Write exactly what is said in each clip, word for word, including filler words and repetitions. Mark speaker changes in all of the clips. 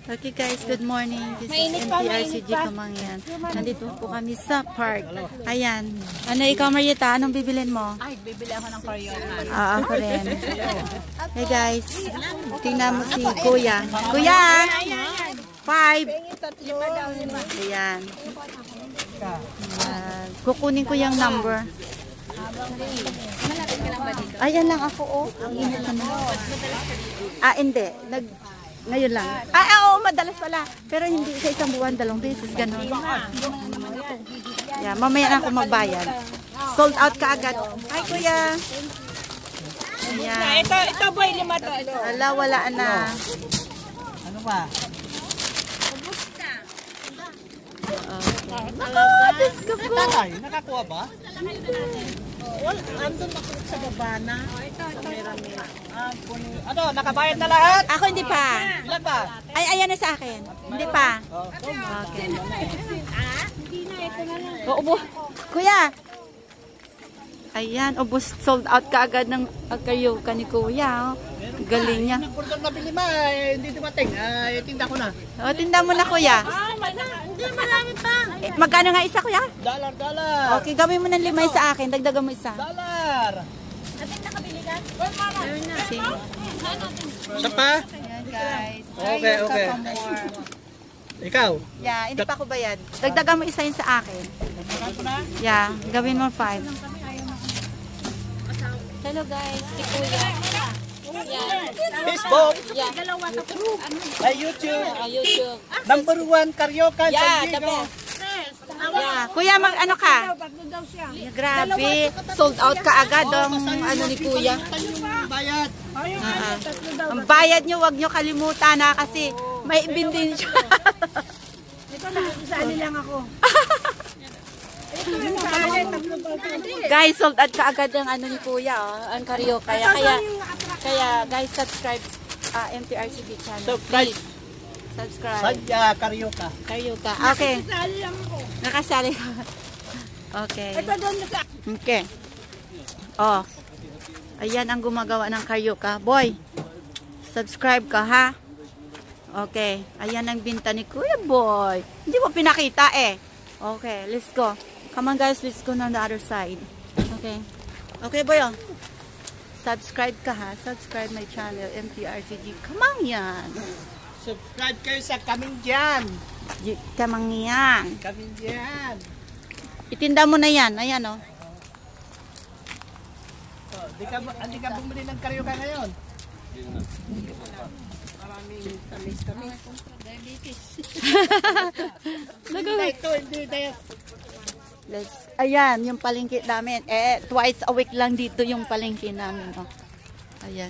Speaker 1: Okay guys, good morning. This is M T R C G Kamangyan. Nandito po kami sa park. Ayan. Ano ikaw, Marieta? Anong bibilin mo?
Speaker 2: Ay, bibili ako ng karyokan.
Speaker 1: Ah, ako rin. Hey guys, tingnan mo si Kuya. Kuya! Five! Ayan. Ayan. Kukunin ko yung number. Ayan lang ako, oh. Ang init na. Ah, hindi. Nag... Ngayon lang. Ay, oo, madalas pala. Pero hindi sa isang buwan, dalawang beses, gano'n. Yeah, mamaya na ako magbayad. Sold out ka agad. Hi, Kuya. Ayan.
Speaker 2: Ito, ito boy, lima to. Ito.
Speaker 1: Wala, wala na.
Speaker 3: Ano ba? Tatay, nakakuha ba? Well, andun ako sa baba na. Ano, nakabayad na lahat?
Speaker 1: Ako hindi pa.
Speaker 3: Ilan ba?
Speaker 1: Ay, ayan na sa akin. Hindi pa. Okay. O, ubo. Kuya. Ayan, ubos, sold out ka agad ng karyoka ni Kuya. Oh. Galing niya.
Speaker 3: Ang purtong nabili ma, eh, hindi dumating. Ay, tinda ko na.
Speaker 1: O, tinda mo na, Kuya.
Speaker 2: Hindi, marami pa.
Speaker 1: Eh, magkano nga isa, Kuya?
Speaker 3: Dollar, dollar.
Speaker 1: Okay, gawin mo ng lima sa akin. Dagdagan mo isa.
Speaker 3: Dollar.
Speaker 2: Ating nakabili ka?
Speaker 1: Ayun na.
Speaker 3: Isa pa?
Speaker 1: Ayan, guys.
Speaker 3: Okay,
Speaker 1: Karyoka
Speaker 3: okay.
Speaker 1: pa more.
Speaker 3: Ikaw?
Speaker 1: Yeah, hindi pa ako bayad. Dagdagan mo isa yun sa akin.
Speaker 3: Nagpagan ko na?
Speaker 1: Yeah, gawin mo five. Hello guys, si Kuya. Yan.
Speaker 3: Facebook.
Speaker 1: Yeah.
Speaker 3: Ay, YouTube.
Speaker 1: Uh, YouTube.
Speaker 3: Number one, Karyoka.
Speaker 1: Yeah,
Speaker 3: San
Speaker 1: the
Speaker 3: Diego.
Speaker 1: best. Yeah. Kuya, mag ano ka? Yeah, grabe. Sold out ka agad ang ano ni Kuya.
Speaker 3: Yung bayad.
Speaker 1: Uh, ang bayad nyo, wag nyo kalimutan na kasi may ibindin siya.
Speaker 2: Ito na, isali lang ako.
Speaker 1: Guys, sold out ka agad ang ano ni Kuya, oh, ang karyoka. Kaya, kaya, kaya guys, subscribe uh, M T R C B channel.
Speaker 3: Subscribe.
Speaker 1: Please. Subscribe.
Speaker 3: Sadya, Karyoka.
Speaker 1: Karyoka. Okay.
Speaker 2: Isali lang ako.
Speaker 1: Nakasali ka. Okay.
Speaker 2: Ito doon na sa...
Speaker 1: Okay. Oh. Ayan ang gumagawa ng karyoka. Boy, subscribe ka ha. Okay. Ayan ang binta ni Kuya Boy. Hindi mo pinakita eh. Okay, let's go. Come on guys, let's go on the other side. Okay. Okay, boy. Oh. Subscribe ka ha. Subscribe my channel, M T R C G. Come on yan.
Speaker 3: Subscribe kayo sa Kaming Dyan.
Speaker 1: Come on yan.
Speaker 3: Kaming Dyan.
Speaker 1: Itinda mo na yan. Ayan oh.
Speaker 3: Oh, di ka, hindi ka bumili ng Karyoka ngayon. Maraming tamis-tamis. Diabetes. Hindi ito, hindi tayo.
Speaker 1: Let's, ayan, yung palengke namin. Eh, twice a week lang dito yung palengke namin. Oh. Ayan.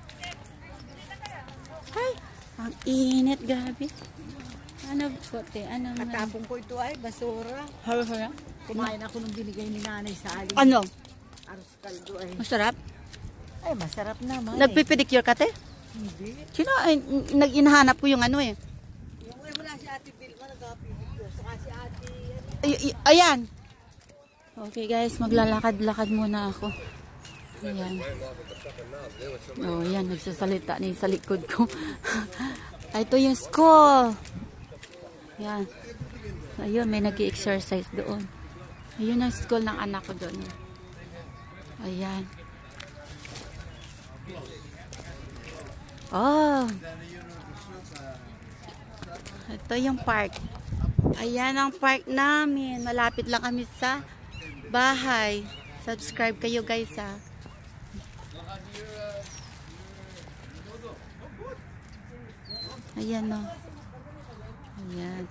Speaker 1: Ay, ang init, grabe. Ano, kote, ano man.
Speaker 2: Katapong ko ito ay basura.
Speaker 1: Hara, hara.
Speaker 2: Kumain ako nung binigay ni nanay sa alin.
Speaker 1: Ano?
Speaker 2: Aros kaldo ay.
Speaker 1: Masarap?
Speaker 2: Ay, masarap naman.
Speaker 1: Nagpipedicure ka, te?
Speaker 2: Hindi.
Speaker 1: Sino? Ay, nag-inahanap ko yung ano eh.
Speaker 2: Yung ay wala si Ate Vilma nagpipidicure. Saka si Ate...
Speaker 1: Ay, ay, ayan. Okay guys, maglalakad-lakad muna ako. Ayan. Oh, ayan, nagsasalita ni sa likod ko. Ay, ito yung school. Ayan. Ayun, may nag-i-exercise doon. Ayun ang school ng anak ko doon. Ayan. Oh. Ito yung park. Ayan ang park namin. Malapit lang kami sa bahay. Subscribe kayo guys ha. Ayan o. Ayan.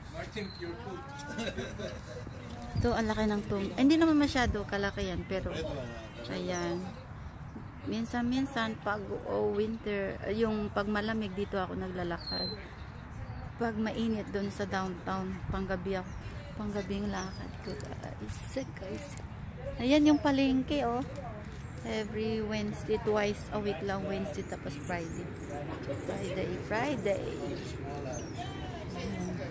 Speaker 1: Ito ang laki ng tum. Eh, hindi naman masyado kalaki yan. Pero ayan. Minsan-minsan pag oh, winter, yung pag malamig dito ako naglalakad. Pag mainit doon sa downtown, panggabi ako, panggabing lakad ko guys. guys. Ayan yung palengke oh. Every Wednesday, twice a week lang, Wednesday tapos Friday. Friday, Friday. Ayan.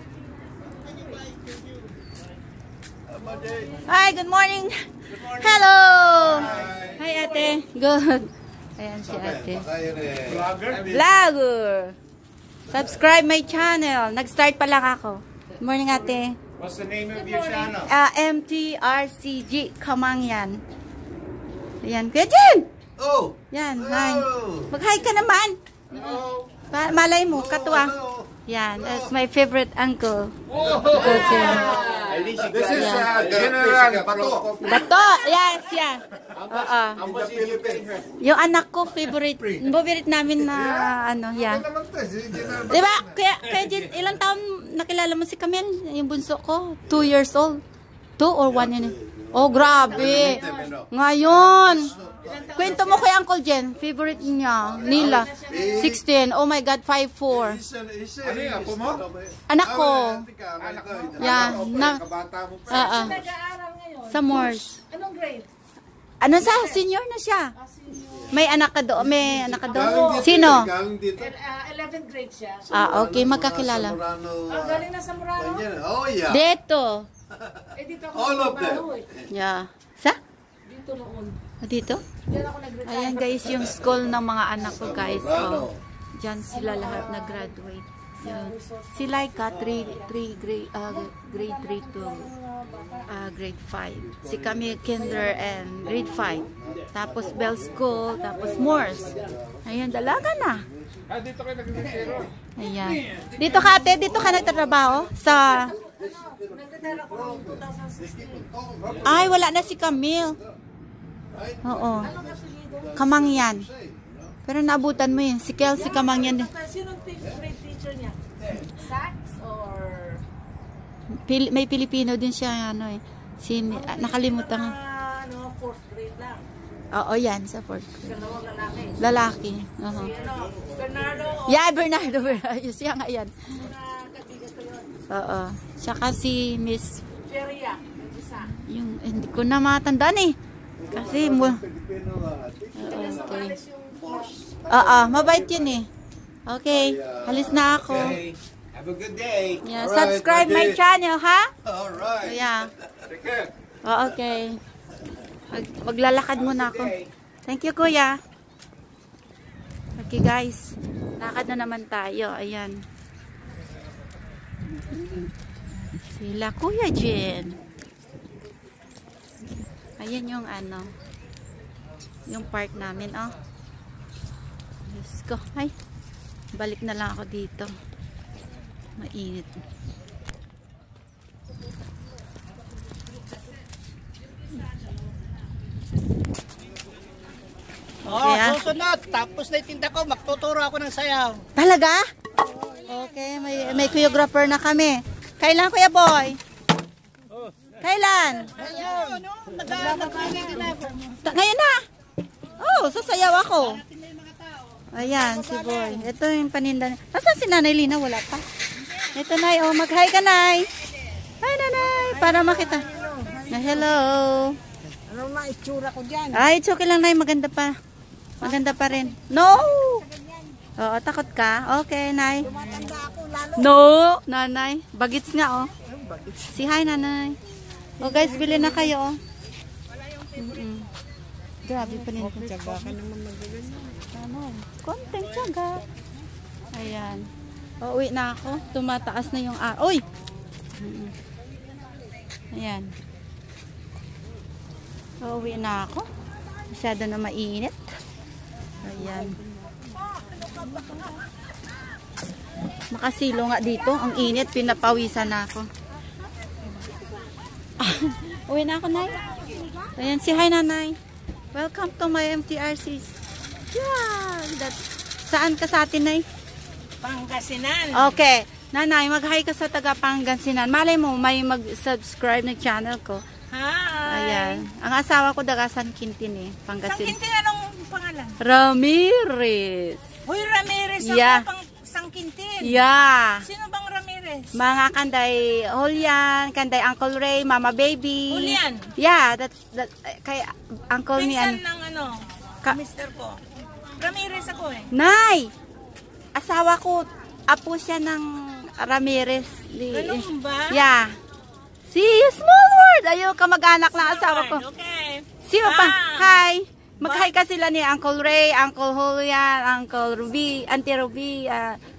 Speaker 1: Hi, good morning.
Speaker 3: Good morning.
Speaker 1: Hello. Hi, Hi ate. Good. Ayan si ate.
Speaker 3: Vlogger.
Speaker 1: Vlogger. Subscribe my channel. Nag-start pa lang ako. Good morning, ate.
Speaker 4: What's the name of your channel?
Speaker 1: Uh, M T R C G Kamangyan. Ayan. Kuya Jen!
Speaker 4: Oh!
Speaker 1: Yan, hi.
Speaker 4: Oh!
Speaker 1: Mag-hi ka naman.
Speaker 4: Oh!
Speaker 1: Pa malay mo, katwa. Yan, that's my favorite uncle. Kuya Jen.
Speaker 4: This is uh, General Bato.
Speaker 1: Bato! Yes, yan. Oo.
Speaker 4: In the Philippines.
Speaker 1: Yung anak ko, favorite. Favorite namin na, ano, yan. Diba? Kaya, kaya Jen, ilang taon nakilala mo si Camille? Yung bunso ko? Two years old. Two or one yun eh. Oh, grabe. Ngayon. Kwento mo kay Uncle Jen. Favorite niya. Nila. sixteen. Oh my God, five four.
Speaker 4: Ano yung apo mo?
Speaker 1: Anak ko. Yan. Na,
Speaker 4: Kabata mo pa.
Speaker 1: ah, ah.
Speaker 2: Nag-aaral ngayon.
Speaker 1: Sa Morse.
Speaker 2: Anong grade?
Speaker 1: Ano sa? Senior na siya. May anak ka doon. May anak ka doon. Sino?
Speaker 4: Galing dito.
Speaker 2: Uh, eleventh grade siya. So,
Speaker 1: Ah, okay. Magkakilala.
Speaker 2: ah, galing na sa Murano?
Speaker 4: Oh yeah.
Speaker 1: Dito.
Speaker 2: Eh, dito ako
Speaker 4: All of them.
Speaker 2: nagtrabaho eh.
Speaker 1: Yeah. Sa?
Speaker 2: Dito noon.
Speaker 1: Ah, Dito?
Speaker 2: Diyan ako nag-retire.
Speaker 1: Ayan guys, yung school ng mga anak ko guys. Oh, diyan sila lahat nag-graduate. Yan. Si Laika, three grade, uh, grade three to uh, grade five. Si kami, kinder and grade five. Tapos Bell School, tapos Morse. Ayan, dalaga na.
Speaker 4: Ah, dito kayo nag-retiro.
Speaker 1: Ayan. Dito ka ate, dito ka nagtatrabaho? Sa...
Speaker 2: Nag-retire ako noong two thousand sixteen.
Speaker 1: Ay, wala na si Camille. Oo. Kamangyan. Pero naabutan mo yun. Si Kelsey Kamangyan.
Speaker 2: Sinong favorite teacher niya? Sax or...
Speaker 1: Pil may Pilipino din siya. Ano eh. Si, ah, nakalimutan nga.
Speaker 2: Ah, ano, fourth grade lang.
Speaker 1: Oo, yan. Sa fourth grade.
Speaker 2: Dalawang lalaki.
Speaker 1: Lalaki. Oo.
Speaker 2: Si ano, Bernardo o
Speaker 1: Yeah, Bernardo. Bernardo. Siya nga yan.
Speaker 2: na kaibigan ko yun.
Speaker 1: Oo. Saka si Miss...
Speaker 2: Feria, yung isa.
Speaker 1: Yung, hindi ko na matandaan eh. Kasi mo...
Speaker 4: Pilipino ah.
Speaker 1: Okay. Oo, mabait yun eh. Okay. Halis na ako.
Speaker 4: Okay. Have a good day.
Speaker 1: Yeah,
Speaker 4: Alright,
Speaker 1: subscribe my
Speaker 4: okay.
Speaker 1: channel, ha?
Speaker 4: Alright.
Speaker 1: Yeah.
Speaker 4: Take care.
Speaker 1: Oh, okay. Mag maglalakad muna ako. Thank you, kuya. Okay, guys. Lakad na naman tayo. Ayan. Sila, Kuya Jen. Ayan yung ano. Yung park namin, oh. Let's go. Ay. Balik na lang ako dito. Mainit.
Speaker 3: Oh,
Speaker 1: Okay, ah.
Speaker 3: susunod. Tapos na yung tinda ko, magtuturo ako ng sayaw.
Speaker 1: Talaga? Okay, may may choreographer na kami. Kailan, Kuya Boy? Kailan?
Speaker 3: Ayun, no? Nag-aaral din ako.
Speaker 1: Ta- Ngayon na. Oh, sasayaw ako. Ayan, si Boy. Ito yung paninda. Nasaan si Nanay Lina? Wala pa. Ito, Nay. Oh, mag-hi ka, Nay. Hi, Nanay. Para makita. Na hello.
Speaker 2: Ano na itsura ko dyan?
Speaker 1: Ay, it's okay lang, Nay. Maganda pa. Maganda pa rin. No! Oo, takot ka? Okay, Nay.
Speaker 2: Matanda ako lalo.
Speaker 1: No, Nanay. Bagits nga, oh. Si hi, Nanay. Oh, guys, bili na kayo, oh. Mm -mm. Grabe pa nito.
Speaker 2: Tiyaga ka naman magaling.
Speaker 1: Ano? Konting tiyaga. Ayan. O, uwi na ako. Tumataas na yung araw. Uy! Mm -mm. Ayan. O, uwi na ako. Masyado na mainit. Ayan. Makasilo nga dito. Ang init. Pinapawisan na ako. Uwi na ako, Nay. Ayan, si hi, Nanay. Welcome to my M T R C. Yeah, that, saan ka sa atin, Nay?
Speaker 2: Pangasinan.
Speaker 1: Okay. Nanay, mag-hi ka sa taga Pangasinan. Malay mo, may mag-subscribe ng channel ko.
Speaker 2: Hi.
Speaker 1: Ayan. Ang asawa ko daga San Quintin eh.
Speaker 2: San
Speaker 1: Pangasinan.
Speaker 2: Quintin, anong pangalan?
Speaker 1: Ramirez.
Speaker 2: Hoy, Ramirez ako
Speaker 1: Yeah.
Speaker 2: pang San Quintin.
Speaker 1: Yeah.
Speaker 2: Sino bang Ramirez?
Speaker 1: Mga kanday Julian, kanday Uncle Ray, Mama Baby.
Speaker 2: Julian?
Speaker 1: Yeah, that's that, kay Uncle ni
Speaker 2: Pinsan
Speaker 1: ano.
Speaker 2: ng ano,
Speaker 1: Ka-
Speaker 2: mister ko. Ramirez ako eh.
Speaker 1: Nay! Asawa ko, apo siya ng Ramirez. Di-
Speaker 2: Ganun ba?
Speaker 1: Yeah. Si Small World! Ayaw ka mag-anak ng asawa ko.
Speaker 2: Okay.
Speaker 1: Sino pa?
Speaker 2: Ah.
Speaker 1: Hi! Mag-hi ka sila ni Uncle Ray, Uncle Julian, Uncle Ruby, Auntie Ruby, ah,